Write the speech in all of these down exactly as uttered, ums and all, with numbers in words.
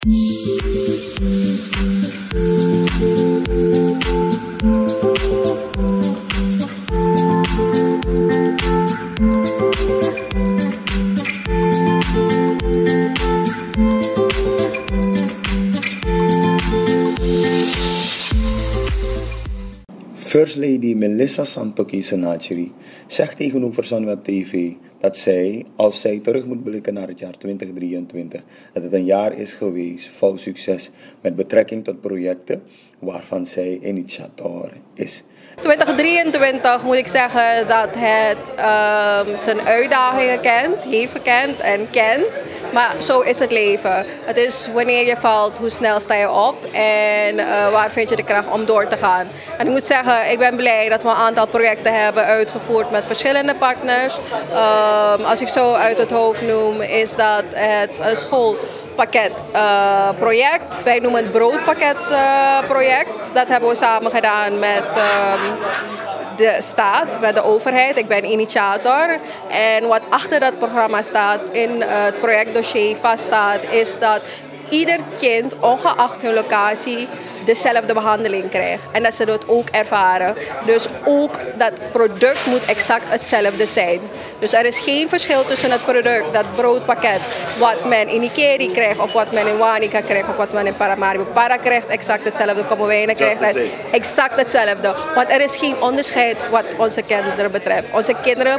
First Lady Melissa Santoki Senachri zegt tegenover Sunweb T V dat zij, als zij terug moet blikken naar het jaar twintig drieëntwintig, dat het een jaar is geweest vol succes met betrekking tot projecten waarvan zij initiator is. twintig drieëntwintig moet ik zeggen dat het um, zijn uitdagingen kent, heeft gekend en kent. Maar zo is het leven. Het is wanneer je valt, hoe snel sta je op en uh, waar vind je de kracht om door te gaan. En ik moet zeggen, ik ben blij dat we een aantal projecten hebben uitgevoerd met verschillende partners. Um, als ik zo uit het hoofd noem, is dat het uh, schoolpakketproject. Uh, project. Wij noemen het broodpakketproject. Uh, dat hebben we samen gedaan met Um, de staat, met de overheid. Ik ben initiator. En wat achter dat programma staat, in uh, het projectdossier vaststaat, is dat ieder kind, ongeacht hun locatie, dezelfde behandeling krijgt. En dat ze dat ook ervaren. Dus ook dat product moet exact hetzelfde zijn. Dus er is geen verschil tussen het product, dat broodpakket, wat men in Ikeri krijgt, of wat men in Wanica krijgt, of wat men in Paramaribo. Para krijgt exact hetzelfde, Kommerwijnen krijgt exact hetzelfde. Want er is geen onderscheid wat onze kinderen betreft. Onze kinderen,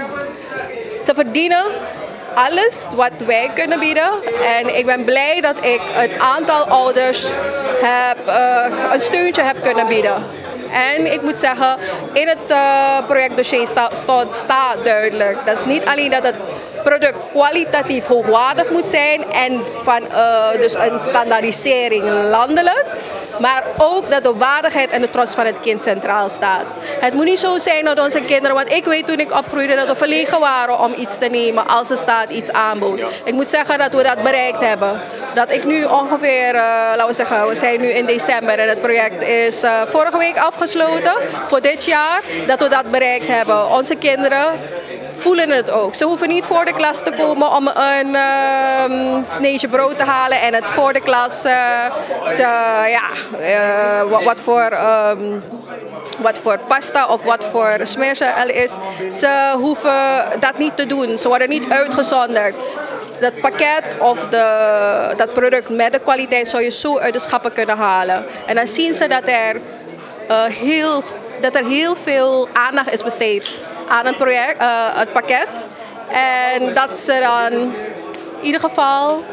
ze verdienen alles wat wij kunnen bieden. En ik ben blij dat ik een aantal ouders heb, uh, een steuntje heb kunnen bieden. En ik moet zeggen, in het uh, projectdossier staat sta, sta duidelijk. Dat is niet alleen dat het product kwalitatief hoogwaardig moet zijn en van uh, dus een standaardisering landelijk. Maar ook dat de waardigheid en de trots van het kind centraal staat. Het moet niet zo zijn dat onze kinderen, want ik weet toen ik opgroeide dat we verlegen waren om iets te nemen als de staat iets aanbood. Ja. Ik moet zeggen dat we dat bereikt hebben. Dat ik nu ongeveer, uh, laten we zeggen, we zijn nu in december en het project is uh, vorige week afgesloten voor dit jaar. Dat we dat bereikt hebben. Onze kinderen voelen het ook. Ze hoeven niet voor de klas te komen om een uh, sneetje brood te halen en het voor de klas uh, te, ja, uh, wat, wat voor um, wat voor pasta of wat voor smeersel er is. Ze hoeven dat niet te doen. Ze worden niet uitgezonderd. Dat pakket of de, dat product met de kwaliteit zou je zo uit de schappen kunnen halen. En dan zien ze dat er, uh, heel, dat er heel veel aandacht is besteed aan het, project, uh, het pakket. En dat ze dan in ieder geval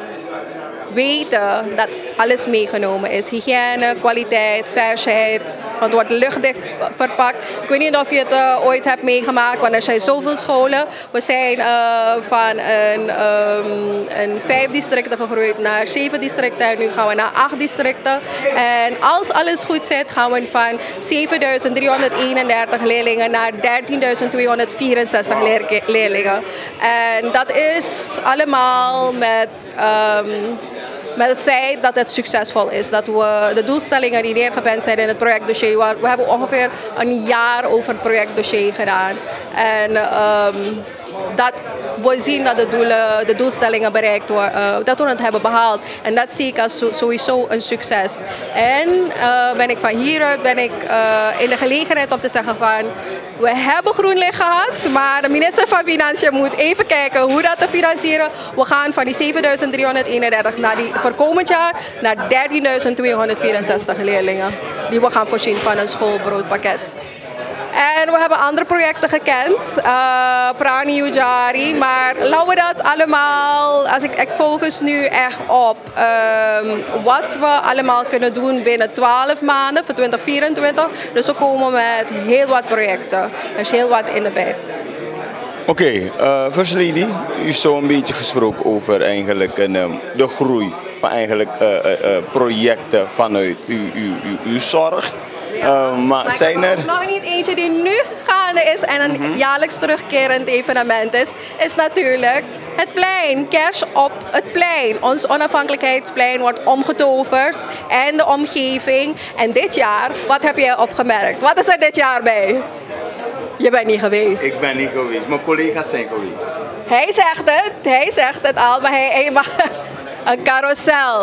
weten dat alles meegenomen is. Hygiëne, kwaliteit, versheid. Want het wordt luchtdicht verpakt. Ik weet niet of je het uh, ooit hebt meegemaakt, want er zijn zoveel scholen. We zijn uh, van een, um, een vijf districten gegroeid naar zeven districten. En nu gaan we naar acht districten. En als alles goed zit, gaan we van zevenduizend driehonderdeenendertig leerlingen naar dertienduizend tweehonderdvierenzestig leer leerlingen. En dat is allemaal met Um, Met het feit dat het succesvol is. Dat we de doelstellingen die neergepend zijn in het projectdossier. We hebben ongeveer een jaar over het projectdossier gedaan. En um, dat we zien dat de, doelen, de doelstellingen bereikt worden. Uh, dat we het hebben behaald. En dat zie ik als sowieso een succes. En uh, ben ik van hieruit ben ik uh, in de gelegenheid om te zeggen van, we hebben groen licht gehad, maar de minister van Financiën moet even kijken hoe dat te financieren. We gaan van die zevenduizend driehonderdeenendertig naar die, voor komend jaar naar dertienduizend tweehonderdvierenzestig leerlingen. Die we gaan voorzien van een schoolbroodpakket. En we hebben andere projecten gekend, uh, Prani Ujari, maar laten we dat allemaal, als ik, ik focus nu echt op um, wat we allemaal kunnen doen binnen twaalf maanden voor twintig vierentwintig. Dus we komen met heel wat projecten, er is heel wat in de bij. Oké, okay, uh, First Lady, u is zo een beetje gesproken over eigenlijk een, um, de groei van eigenlijk uh, uh, uh, projecten vanuit uw, uw, uw, uw zorg. Uh, maar, maar zijn er nog niet eentje die nu gaande is en een mm-hmm. jaarlijks terugkerend evenement is, is natuurlijk het plein. Kerst op het plein. Ons onafhankelijkheidsplein wordt omgetoverd en de omgeving. En dit jaar, wat heb jij opgemerkt? Wat is er dit jaar bij? Je bent niet geweest. Ik ben niet geweest. Mijn collega's zijn geweest. Hij zegt het. Hij zegt het al, maar hij, hij mag een carousel.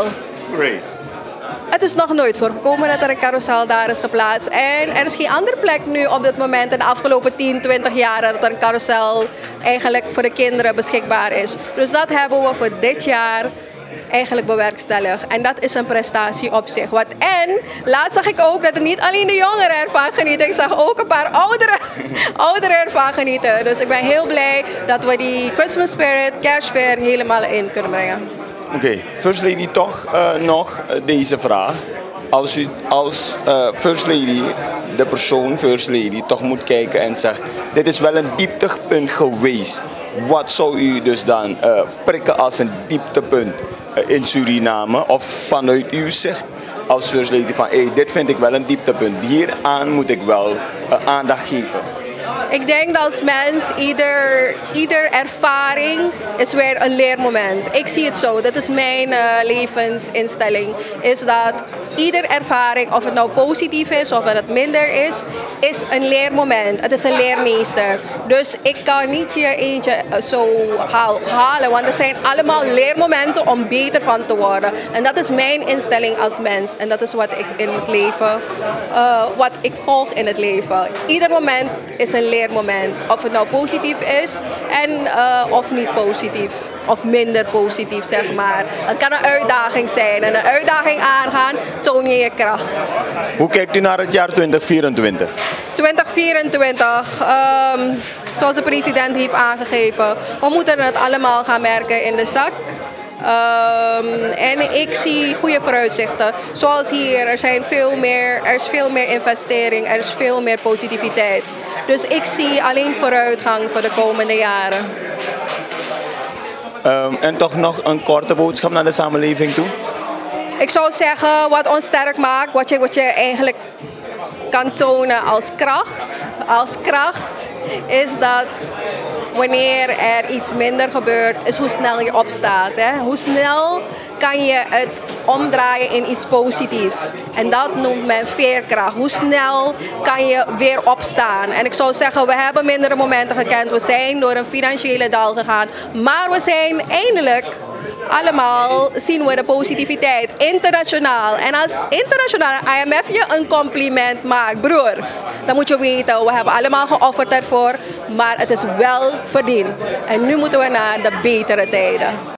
Great. Het is nog nooit voorgekomen dat er een carousel daar is geplaatst. En er is geen andere plek nu op dit moment in de afgelopen tien, twintig jaar dat er een carousel eigenlijk voor de kinderen beschikbaar is. Dus dat hebben we voor dit jaar eigenlijk bewerkstelligd. En dat is een prestatie op zich. Wat, en laatst zag ik ook dat er niet alleen de jongeren ervan genieten. Ik zag ook een paar ouderen, ouderen ervan genieten. Dus ik ben heel blij dat we die Christmas spirit, kerstfeer helemaal in kunnen brengen. Oké, okay. First Lady, toch uh, nog uh, deze vraag. Als u als uh, First Lady, de persoon First Lady, toch moet kijken en zegt, dit is wel een dieptepunt geweest. Wat zou u dus dan uh, prikken als een dieptepunt uh, in Suriname? Of vanuit uw zicht als First Lady van, hey, dit vind ik wel een dieptepunt. Hieraan moet ik wel uh, aandacht geven. Ik denk dat als mens, ieder, ieder ervaring is weer een leermoment. Ik zie het zo, dat is mijn uh, levensinstelling. Is dat ieder ervaring, of het nou positief is of het minder is, is een leermoment. Het is een leermeester. Dus ik kan niet je eentje zo halen, want het zijn allemaal leermomenten om beter van te worden. En dat is mijn instelling als mens. En dat is wat ik in het leven, uh, wat ik volg in het leven. Ieder moment is een leermoment. Of het nou positief is en, uh, of niet positief. Of minder positief, zeg maar. Het kan een uitdaging zijn. En een uitdaging aangaan, toon je je kracht. Hoe kijkt u naar het jaar twintig vierentwintig? twintig vierentwintig, um, zoals de president heeft aangegeven, we moeten het allemaal gaan merken in de zak. Um, en ik zie goede vooruitzichten. Zoals hier, er, zijn veel meer, er is veel meer investering, er is veel meer positiviteit. Dus ik zie alleen vooruitgang voor de komende jaren. Um, en toch nog een korte boodschap naar de samenleving toe? Ik zou zeggen, wat ons sterk maakt, wat je, wat je eigenlijk kan tonen als kracht, als kracht, is dat wanneer er iets minder gebeurt, is hoe snel je opstaat. Hè? Hoe snel kan je het omdraaien in iets positiefs. En dat noemt men veerkracht. Hoe snel kan je weer opstaan. En ik zou zeggen, we hebben mindere momenten gekend. We zijn door een financiële dal gegaan. Maar we zijn eindelijk allemaal, zien we de positiviteit. Internationaal. En als internationaal I M F je een compliment maakt, broer, dan moet je weten, we hebben allemaal geofferd ervoor. Maar het is wel verdiend. En nu moeten we naar de betere tijden.